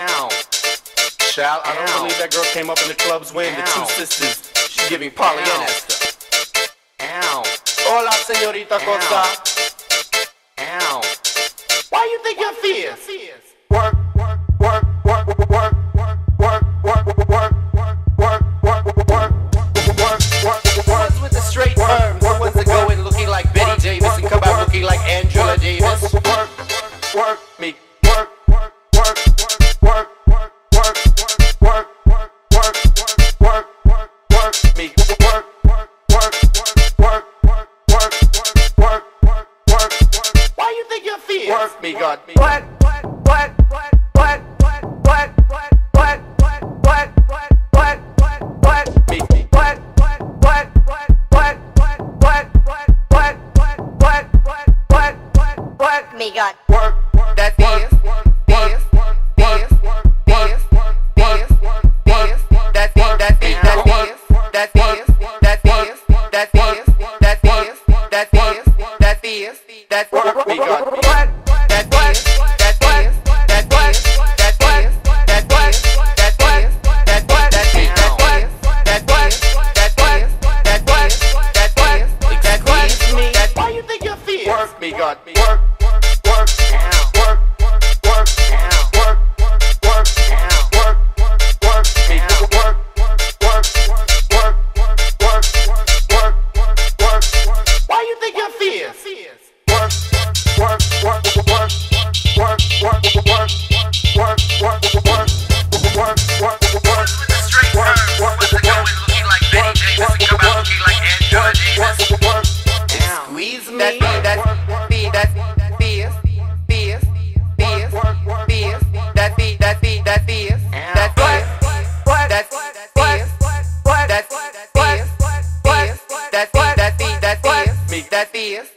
Ow. Child, I don't believe that girl came up in the club's win. The two sisters, she's giving Polly and Esther. Ow. Hola, señorita Cosa. Ow. Why you think you're fierce? Work, work, work, work, work, work, work, work, work, work, work, work, work, work. Ones with the straight perms, the ones that go in looking like Betty Davis and come out looking like Angela Davis. Work, work, me. Work, work, work, work, work, work, work, work, work, work, work, work, me. Work, work, work, work, work, work, work, work, work, work. Why you think you're fierce? Work me, God. What? Me God. Work, that's fierce, fierce, fierce, fierce, fierce, fierce, that's fierce, that's fierce, that's fierce, that's fierce, that's fierce, that's fierce, that's fierce, that's fierce, that's work, me God. That's fierce, that's fierce, that's fierce, that's fierce, that's fierce, that's fierce, that's fierce, that's fierce, that's fierce, that's fierce, that's fierce, that's fierce, that's fierce, me. Why you think you're fierce? Work, me God. Work. Squeeze me. That's fierce, fierce, fierce, fierce, fierce. That's fierce, that's fierce, that's fierce, that's fierce, that's fierce, that's fierce, fierce, that's fierce, that's fierce, that's fierce, that's fierce.